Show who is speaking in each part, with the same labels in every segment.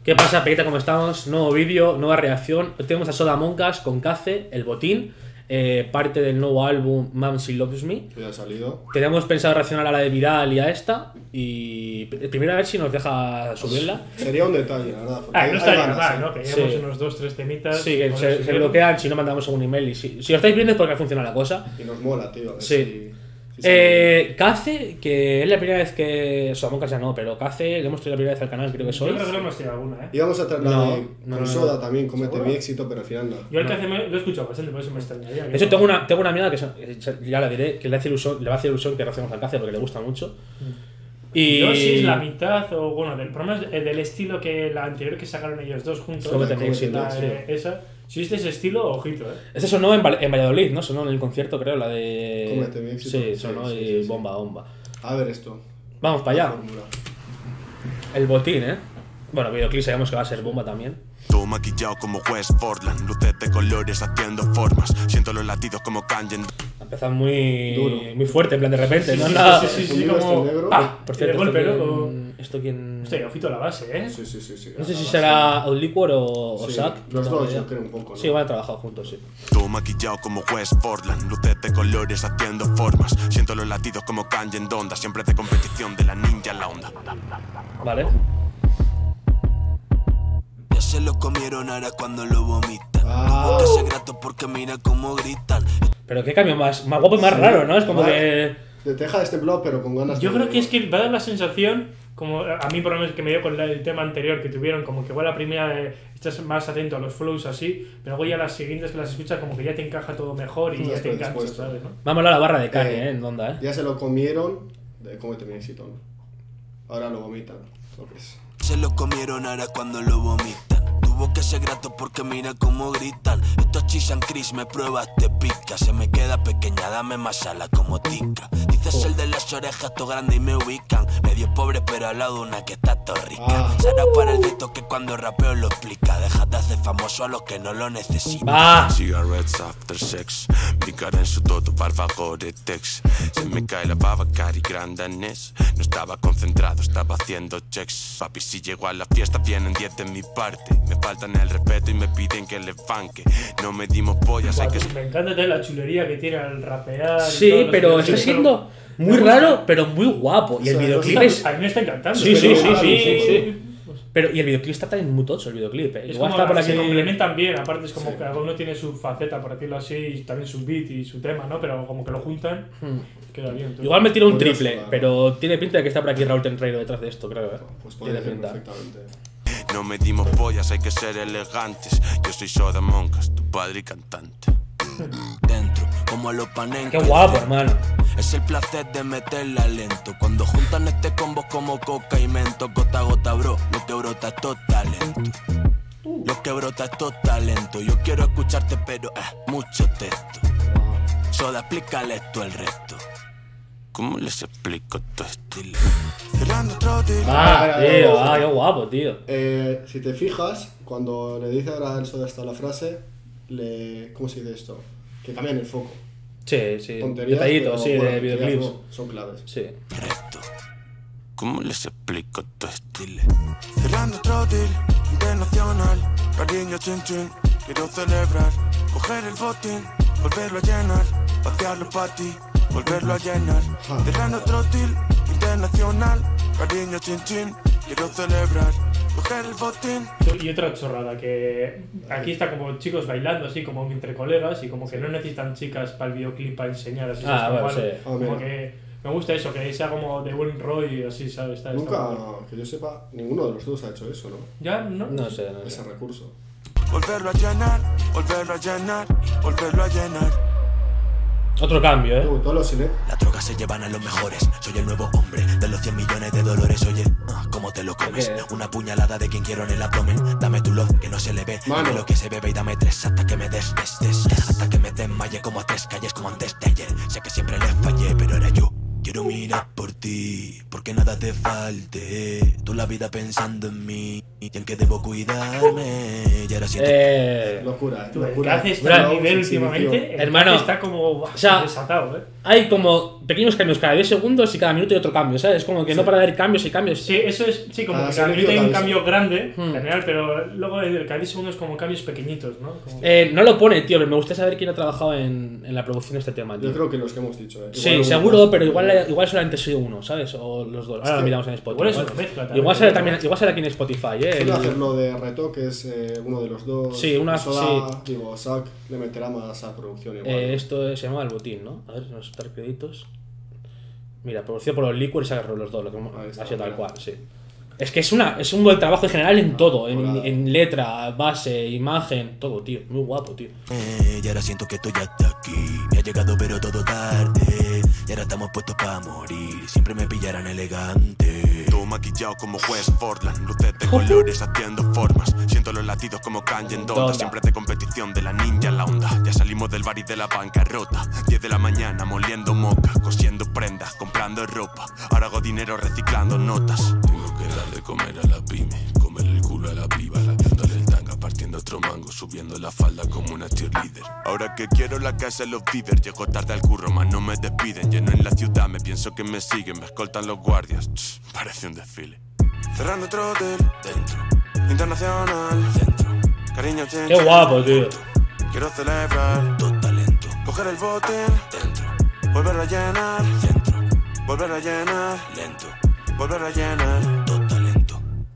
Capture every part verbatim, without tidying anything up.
Speaker 1: ¿Qué pasa, Pequita? ¿Cómo estamos? Nuevo vídeo, nueva reacción. Tenemos a Soda Monkas con Kaze, el botín, eh, parte del nuevo álbum Mom She Loves Me.
Speaker 2: Que ya ha salido.
Speaker 1: Teníamos pensado reaccionar a la de Viral y a esta. Y primero a ver si nos deja subirla.
Speaker 2: Sería un detalle, la verdad.
Speaker 3: Ah, no estaría mal,
Speaker 2: ¿eh?
Speaker 3: ¿no? Que llevamos
Speaker 1: Sí.
Speaker 3: unos dos, tres temitas.
Speaker 1: Sí, que se, se bloquean si no mandamos un email. Y si, si lo estáis viendo es porque ha funcionado la cosa.
Speaker 2: Y nos mola, tío. A ver
Speaker 1: Sí.
Speaker 2: si- si
Speaker 1: Eh, Kaze, que es la primera vez que. Soda Monkas ya no, pero Kaze, le hemos traído la primera vez al canal, creo que
Speaker 3: Yo
Speaker 1: sois.
Speaker 3: creo que lo hemos tirado alguna, ¿eh?
Speaker 2: Íbamos a traer la
Speaker 1: No,
Speaker 2: de
Speaker 1: no,
Speaker 2: con
Speaker 1: no, no.
Speaker 2: Soda también, Comete
Speaker 3: ¿Seguro?
Speaker 2: mi éxito, pero al final no.
Speaker 3: Yo el que hace me- lo he escuchado bastante, por eso me extrañaría.
Speaker 1: De hecho, tengo una, tengo una amiga que se- ya la diré, que le, hace ilusión, le va a hacer ilusión que reaccionemos al Kaze porque le gusta mucho. Y.
Speaker 3: Yo sí es la mitad, o bueno, del, por lo menos, eh, del estilo que la anterior que sacaron ellos dos juntos.
Speaker 1: Comete
Speaker 2: mi
Speaker 3: la-
Speaker 2: éxito,
Speaker 3: la-
Speaker 2: sí.
Speaker 3: eh, esa. Si viste ese estilo, ojito, eh.
Speaker 1: Este sonó en, Val- en Valladolid, ¿no? Sonó en el concierto, creo, la de.
Speaker 2: Comete mi éxito.
Speaker 1: Sí,
Speaker 2: Sí,
Speaker 1: sonó
Speaker 2: sí,
Speaker 1: y
Speaker 2: sí, sí.
Speaker 1: bomba, bomba.
Speaker 2: A ver esto.
Speaker 1: Vamos para
Speaker 2: La
Speaker 1: allá.
Speaker 2: fórmula.
Speaker 1: El botín, ¿eh? Bueno, videoclip sabemos que va a ser bomba también.
Speaker 4: Todo maquillado como West Portland, luces de colores haciendo formas. Siento los latidos como Kangen.
Speaker 1: Ha empezado muy.
Speaker 2: Duro.
Speaker 1: Muy fuerte, en plan de repente, ¿no?
Speaker 3: sí,
Speaker 1: Nada.
Speaker 3: sí, sí, sí,
Speaker 2: Fundido
Speaker 3: como-
Speaker 2: este negro.
Speaker 3: ¡Ah!
Speaker 1: Por
Speaker 3: Y
Speaker 1: cierto,
Speaker 3: de golpe,
Speaker 1: esto
Speaker 3: ¿no?
Speaker 1: quién.
Speaker 3: Como-
Speaker 1: Esto quién.
Speaker 3: Hostia, ojito a la base, eh.
Speaker 2: Sí, sí, sí, sí.
Speaker 1: No sé
Speaker 2: la
Speaker 1: si
Speaker 2: base.
Speaker 1: será Outliquor o, o
Speaker 2: Sí,
Speaker 1: Sack.
Speaker 2: los
Speaker 1: no tengo
Speaker 2: dos,
Speaker 1: idea.
Speaker 2: yo creo un poco, ¿no?
Speaker 1: Sí, igual han trabajado juntos, sí.
Speaker 4: Todo maquillado como West Portland, luces de colores haciendo formas. Siento los latidos como Kangen Donda, siempre de competición de la ninja la onda.
Speaker 1: Vale.
Speaker 5: Ya se lo comieron ahora cuando lo vomitan.
Speaker 2: Ah.
Speaker 5: Que se grato porque mira cómo gritan.
Speaker 1: Pero qué cambio más, más guapo y más
Speaker 2: Sí.
Speaker 1: raro, ¿no? Es como
Speaker 2: Vale.
Speaker 1: que.
Speaker 2: De teja destemplado, pero con ganas
Speaker 3: Yo
Speaker 2: de.
Speaker 3: creo que es que va a dar la sensación, como a mí por lo menos que me dio con la- el tema anterior que tuvieron, como que igual la primera eh, estás más atento a los flows así, pero luego ya las siguientes que las escuchas como que ya te encaja todo mejor y
Speaker 2: Sí,
Speaker 3: ya te
Speaker 2: estoy
Speaker 3: enganchas,
Speaker 2: dispuesto.
Speaker 3: ¿sabes? ¿no?
Speaker 1: Vamos a la barra de Kanye,
Speaker 2: Eh,
Speaker 1: ¿eh? En Donda, ¿eh?
Speaker 2: Ya se lo comieron de Comete mi éxito, ¿no? Ahora lo vomitan. Lo que es.
Speaker 5: Se lo comieron ahora cuando lo vomitan. Tuvo que ser grato porque mira cómo gritan. Estos chisan Chris, me pruebas, te pica. Se me queda pequeña, dame más sala como tica. Dices el de las orejas, todo grande y me ubican. Medio pobre pero al lado una que está todo rica.
Speaker 2: Ah.
Speaker 5: Será para el grito que cuando rapeo lo explica. Deja de hacer famoso a los que no lo necesitan.
Speaker 1: ¡Va!
Speaker 4: Cigarettes after sex, mi cara en su todo barba Gore-Tex. Se me cae la baba, cari grandanés. No estaba concentrado, estaba haciendo checks. Papi, si llego a la fiesta vienen diez de mi parte. Me faltan el respeto y me piden que le banque. No me dimos pollas, hay que...
Speaker 3: Me encanta también la chulería que tiene al rapear. y
Speaker 1: Sí,
Speaker 3: todo,
Speaker 1: pero
Speaker 3: no sé,
Speaker 1: está
Speaker 3: pero-
Speaker 1: siendo muy
Speaker 3: me gusta.
Speaker 1: raro, pero muy guapo. Y el
Speaker 2: O sea,
Speaker 1: videoclip
Speaker 2: me
Speaker 1: es.
Speaker 3: A mí me está encantando.
Speaker 1: Sí, sí,
Speaker 3: pero
Speaker 1: sí,
Speaker 3: a
Speaker 1: sí,
Speaker 3: mí-
Speaker 1: sí, sí. Pero, y el videoclip está también muy tocho, el videoclip. ¿eh?
Speaker 3: Es
Speaker 1: Igual
Speaker 3: como
Speaker 1: está por
Speaker 3: se
Speaker 1: aquí.
Speaker 3: complementan bien, aparte es como
Speaker 2: Sí.
Speaker 3: que cada uno tiene su faceta, por decirlo así, y también su beat y su tema, ¿no? Pero como que lo juntan, queda bien. entonces-
Speaker 1: Igual me tiro un
Speaker 2: Curioso,
Speaker 1: triple,
Speaker 2: claro.
Speaker 1: pero tiene pinta de que está por aquí Raúl Tenreiro detrás de esto, creo. ¿eh?
Speaker 2: Pues puede
Speaker 1: Tiene
Speaker 2: ser
Speaker 1: pinta.
Speaker 2: perfectamente.
Speaker 4: No me dimos pollas, hay que ser elegantes. Yo soy Soda Monkas, tu padre y cantante.
Speaker 5: Dentro, como a los panenques.
Speaker 1: Qué guapo, hermano.
Speaker 5: Es el placer de meterla lento. Cuando juntan este combo como coca y mento. Gota a gota, bro, lo que brota es todo talento. Lo que brota es todo talento. Yo quiero escucharte, pero eh, mucho texto. Soda, explícale esto al resto.
Speaker 4: ¿Cómo les explico todo esto?
Speaker 5: Dile. Cerrando otro día.
Speaker 1: Ah,
Speaker 2: Ah,
Speaker 1: tío,
Speaker 2: ah,
Speaker 1: ah, qué guapo, tío.
Speaker 2: Eh, si te fijas, cuando le dice ahora el Soda esta la frase, le. ¿Cómo se dice esto? Que cambian el foco.
Speaker 1: Sí, sí.
Speaker 2: Tonterías.
Speaker 1: Detallitos,
Speaker 2: pero,
Speaker 1: sí,
Speaker 2: bueno,
Speaker 1: de
Speaker 2: tonterías
Speaker 1: videoclips.
Speaker 2: no, son claves.
Speaker 1: Sí.
Speaker 5: Resto.
Speaker 4: ¿Cómo les explico todo esto?
Speaker 5: Dile. Cerrando otro deal internacional. Cariño, chin chin. Quiero celebrar. Coger el botín. Volverlo a llenar. Vaciarlo para ti. Volverlo a llenar. Cerrando otro deal internacional. Cariño, chin chin. Quiero celebrar. Coger el botín.
Speaker 3: Y otra chorrada, que aquí está como chicos bailando así, como entre colegas, y como que no necesitan chicas para el videoclip para enseñar así.
Speaker 1: Ah,
Speaker 3: ¿sabes?
Speaker 1: bueno,
Speaker 3: Igual,
Speaker 1: sí.
Speaker 2: Ah,
Speaker 3: Como
Speaker 2: mira.
Speaker 3: que me gusta eso, que sea como de buen rollo y así, ¿sabes? Está, está
Speaker 2: Nunca,
Speaker 3: guay.
Speaker 2: que yo sepa, ninguno de los dos ha hecho eso, ¿no?
Speaker 3: Ya, ¿no?
Speaker 1: No sé, no
Speaker 2: Ese
Speaker 1: sé.
Speaker 2: recurso.
Speaker 5: Volverlo a llenar. Volverlo a llenar. Volverlo a llenar.
Speaker 1: Otro cambio, ¿eh?
Speaker 2: Uh, todos los cine.
Speaker 5: Las drogas se llevan a los mejores. Soy el nuevo hombre de los cien millones de dólares. Oye, ah, ¿cómo te lo comes?
Speaker 1: ¿Qué?
Speaker 5: Una puñalada de quien quiero en el abdomen. Dame tu love que no se le ve.
Speaker 2: Mano.
Speaker 5: Dame lo que se bebe y dame tres hasta que me des, des, des. Hasta que me desmaye como a tres calles como antes de ayer. Sé que siempre les fallé, pero ahora yo quiero mirar por ti. Porque nada te falte. Tú la vida pensando en mí. y en que debo cuidarme. Y ahora siento
Speaker 1: Eh,
Speaker 2: Locura,
Speaker 3: Tú, el
Speaker 2: locura.
Speaker 3: Kaze está a
Speaker 2: Flow,
Speaker 3: nivel
Speaker 2: sí, sí,
Speaker 3: últimamente. El
Speaker 1: Hermano,
Speaker 3: Kaze está como buah,
Speaker 1: o sea,
Speaker 3: desatado, ¿eh?
Speaker 1: hay como pequeños cambios cada diez segundos y cada minuto hay otro cambio, ¿sabes? Es como que no para de haber cambios y cambios.
Speaker 3: Sí, eso es. Sí, como
Speaker 2: Cada
Speaker 3: que cada
Speaker 2: silencio
Speaker 3: minuto hay un
Speaker 2: da
Speaker 3: cambio grande,
Speaker 1: Hmm.
Speaker 3: en general, pero luego el cada diez segundos como cambios pequeñitos, ¿no? Como-
Speaker 1: Eh, no lo pone, tío, pero me gustaría saber quién ha trabajado en, en la producción de este tema, tío.
Speaker 2: Yo creo que los que hemos dicho, ¿eh?
Speaker 1: Sí,
Speaker 2: Igual
Speaker 1: seguro,
Speaker 2: uno-
Speaker 1: pero igual, igual solamente soy uno, ¿sabes? O los dos. Ahora
Speaker 2: que
Speaker 1: lo miramos en Spotify.
Speaker 3: igual es
Speaker 1: Igual,
Speaker 3: una mezcla también,
Speaker 1: igual sale
Speaker 3: ¿no?
Speaker 1: también, igual sale aquí en Spotify, ¿eh?
Speaker 2: Suele
Speaker 1: El-
Speaker 2: hacerlo de retoques, eh, uno de los dos.
Speaker 1: Sí, una-
Speaker 2: Soda, digo, Zack le meterá más a producción igual.
Speaker 1: eh, esto se llama El Botín, ¿no? A ver, nos dar créditos. Mira, producido por los Liquid y se agarró los dos, lo que hemos
Speaker 2: Ahí está,
Speaker 1: ha sido tal
Speaker 2: mira.
Speaker 1: cual, sí. Es que es, una, es un buen trabajo en general en todo, en,
Speaker 2: Hola.
Speaker 1: en letra, base, imagen, todo, tío. Muy guapo, tío.
Speaker 5: y ahora siento que estoy hasta aquí. Me ha llegado pero todo tarde. Y ahora estamos puestos para morir. Siempre me pillarán elegante.
Speaker 4: Todo maquillado como West Portland, luces de colores haciendo formas. Siento los latidos como Kanye en Donda.
Speaker 1: Donda.
Speaker 4: Siempre de competición de la ninja en la onda. Ya salimos del bar y de la bancarrota. diez de la mañana moliendo moca, cosiendo prendas, comprando ropa. Ahora hago dinero reciclando notas. Tengo que darle comer a la pyme, comer el culo a la piba, labiándole el tanga, partiendo otro mango, subiendo la falda como una cheerleader. Ahora que quiero la casa de los beavers, llego tarde al curro, más no me despiden. Lleno en la ciudad, me pienso que me siguen, me escoltan los guardias. Ch, parece un desfile.
Speaker 5: Cerrando otro hotel dentro. Internacional dentro. Cariño, chen,
Speaker 1: Qué
Speaker 5: chen,
Speaker 1: guapo, tío.
Speaker 5: Quiero celebrar todo talento. Coger el botín dentro. Volver a llenar dentro. Volver a llenar lento. Volver a llenar todo talento.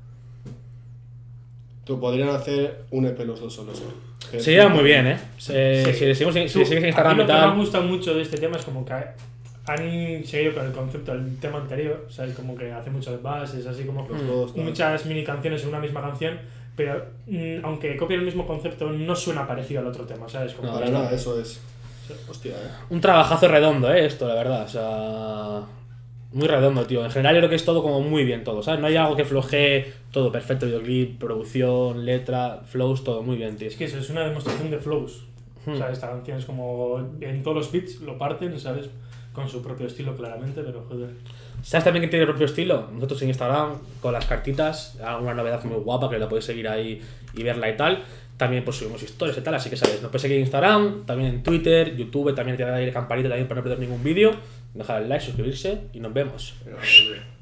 Speaker 2: Tú podrían hacer un E P los dos solos, ¿eh? Que
Speaker 1: Se lleva
Speaker 2: es-
Speaker 1: muy bien, ¿eh? Se-
Speaker 3: Sí.
Speaker 1: Si le seguimos en- si
Speaker 3: Tú,
Speaker 1: le sigues en Instagram
Speaker 3: a mí
Speaker 1: y
Speaker 3: lo que me ha
Speaker 1: tal.
Speaker 3: gustado mucho de este tema es como que han seguido con el concepto del tema anterior, ¿sabes? Como que hace muchas bases, así como
Speaker 2: Los dos, tal.
Speaker 3: muchas mini canciones en una misma canción, pero mm, aunque copia el mismo concepto, no suena parecido al otro tema, ¿sabes? Como
Speaker 1: No,
Speaker 3: que
Speaker 2: Para
Speaker 3: está-
Speaker 2: nada, eso es. Hostia, ¿eh?
Speaker 1: Un trabajazo redondo, ¿eh? Esto, la verdad. O sea. Muy redondo, tío. En general, yo creo que es todo como muy bien todo, ¿sabes? No hay algo que flojee. Todo perfecto: videoclip, producción, letra, flows, todo muy bien, tío.
Speaker 3: Es que eso es una demostración de flows.
Speaker 1: Hmm.
Speaker 3: O sea, esta canción es como en todos los beats lo parten, ¿sabes? Con su propio estilo, claramente, pero joder.
Speaker 1: ¿Sabes también que tiene el propio estilo? Nosotros en Instagram, con las cartitas, alguna novedad muy guapa que la podéis seguir ahí y verla y tal. También pues subimos historias y tal, así que sabes, nos puedes seguir en Instagram, también en Twitter, YouTube, también te da ahí la campanita también para no perder ningún vídeo. Dejar el like, suscribirse y nos vemos.
Speaker 2: Pero, hombre.